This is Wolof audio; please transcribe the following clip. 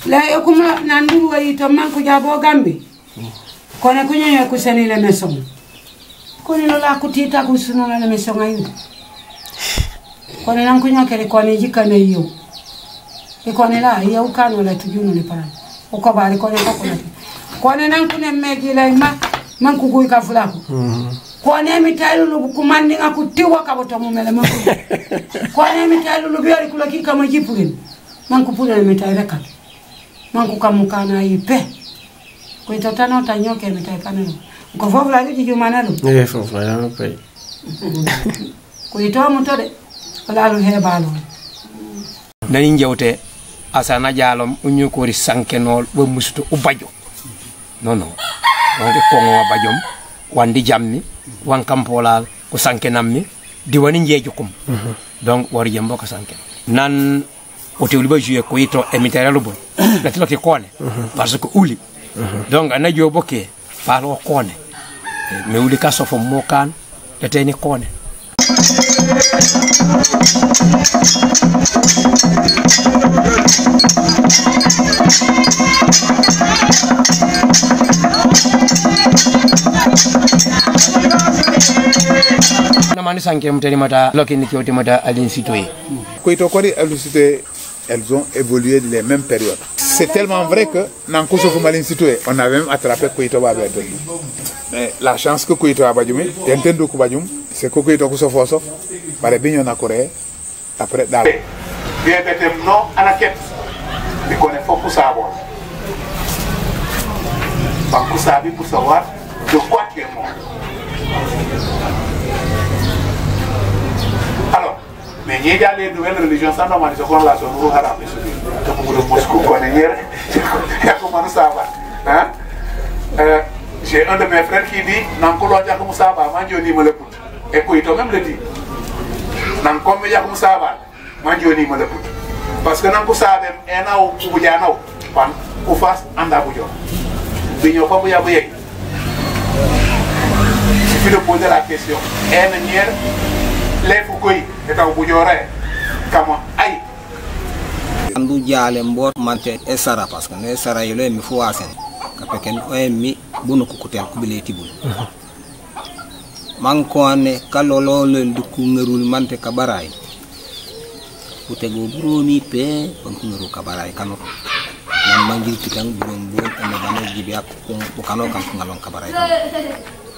la kuma nandu wa ito manku jabo gambi kone kunyo kuseni le maison kone la kutita kusuno la maison ayu kone nan kunyo kere kone jikane yo e kone la ya ukano la tujuno le para uko bari kone kone nan kune megi la manku kuy ka fulako kone mitailu lu kumandi ngakutiwa kaboto mumele manku kone mitailu lu biori kulaki kama jipulin manku pula mitailu ka manku kamukana ipe ko itatana utanyoke mitaikana ko fofla liji jumanalo fofla ya pe ko ito mutode lalu hebalo nani njewte asana jalom unyu ko ri sankenol bo musuto ubajo non wonde kongo bajom wandi jamni wan kampolal ko sankenammi diwani njeju kum donc wari jembo ko sanken nan o tewli ba jouer ko ito e mitera bon la tilo ke kone parce que uli donc ana jo bokke falo kone me uli ka sofo mokan e teni kone namani sanke mteni mata lokini kioti mata alinsitoye Koito Kori et Lucité, elles ont évolué les mêmes périodes. C'est tellement vrai que dans Kosovo Malin situé, on a même attrapé Koito Babadjoum. Mais la chance que Koito Babadjoum, c'est que Koito Kosovo Sof, par les bignons à Corée, après dans bien que non à la quête, il connaît pas pour savoir. Pas pour savoir de quoi tu es mort. Alors, mais il y a des nouvelles religions sans normalisation comme la zone où Haram est comme le Moscou connaît hier, il y a comment nous savoir. J'ai un de mes frères qui dit Nankolo Diakoum Saba, Mandioni me le put. Et Koito même le dit. Nankom Diakoum Saba, Mandioni me le put. Parce que Nankou Sabem, Enao, Bouyano, Pan, Oufas, Andabouyo. Bigno Pabouya Bouyek. Il suffit de poser la question. Les Foukoui est un bouilloré. Comment aïe? Andu jale mbot mante esara parce que esara yele mi fu asen kapeken mi bunu ko kutel ko bile tibul man ko ane kalolo le duku ngerul mante kabaray utego buromi pe on ko ngeru kabaray kanu nan mangil tikang burom bon ene bano jibi ak ko kanu kan ngalon kabaray